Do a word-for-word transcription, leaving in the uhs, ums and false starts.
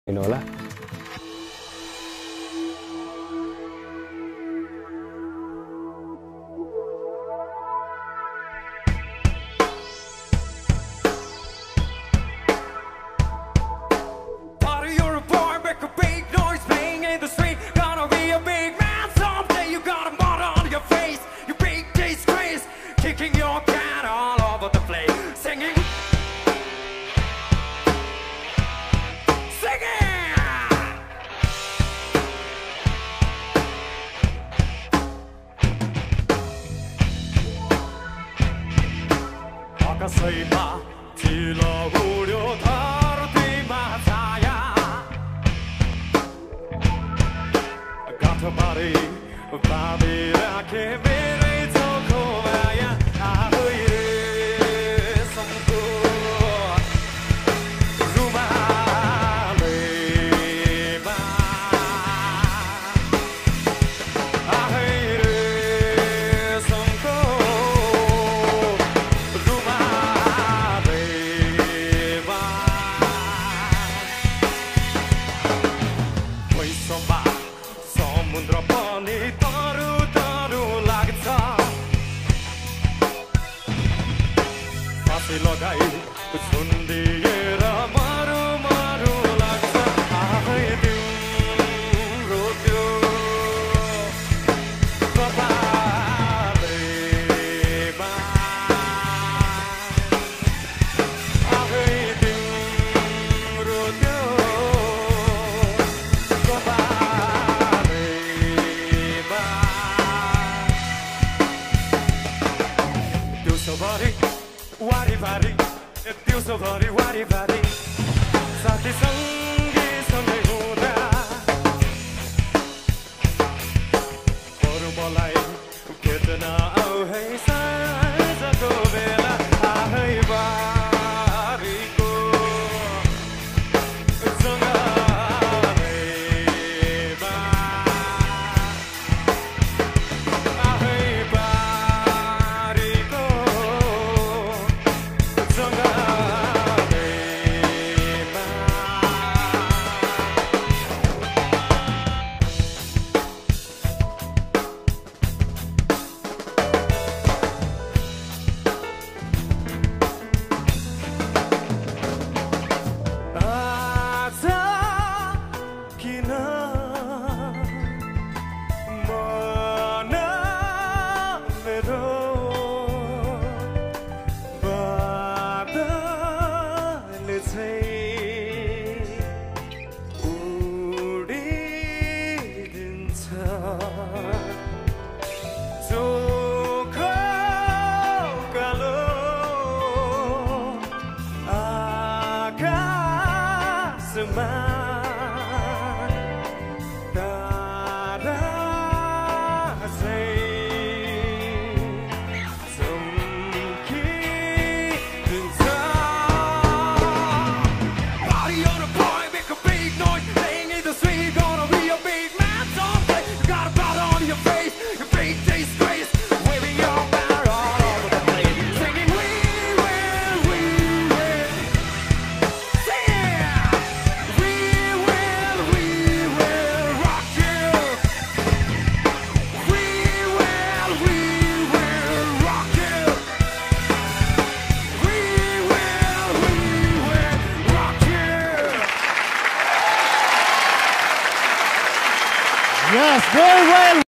होला। Kicking your can all over the place, singing, singing. आकाशैमा चिलो उड्यो धरतीमा छाया गाँठबारी बाँधी राखे मेरै चोखो माया। समुद्र पनि तरु तरु लाग्छ, फाँसी लगाई झुन्डिएर मरु मरु लाग्छ। आफै तिम्रो त्यो कपालैमा, आफै तिम्रो त्यो वारीवारी दिउँसोभरि वारीवारी साथी सँगै सँगै हुँदा बरु मलाई खेद्न आऊ है साँझको बेला। आहै बारीको जङ्गलैमा, आहै बारीको Yes, very well.